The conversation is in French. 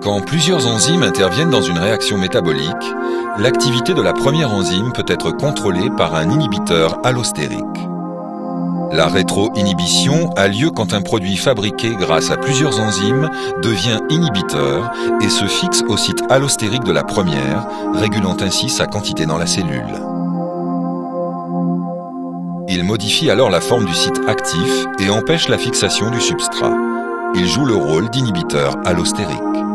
Quand plusieurs enzymes interviennent dans une réaction métabolique, l'activité de la première enzyme peut être contrôlée par un inhibiteur allostérique. La rétro-inhibition a lieu quand un produit fabriqué grâce à plusieurs enzymes devient inhibiteur et se fixe au site allostérique de la première, régulant ainsi sa quantité dans la cellule. Il modifie alors la forme du site actif et empêche la fixation du substrat. Il joue le rôle d'inhibiteur allostérique.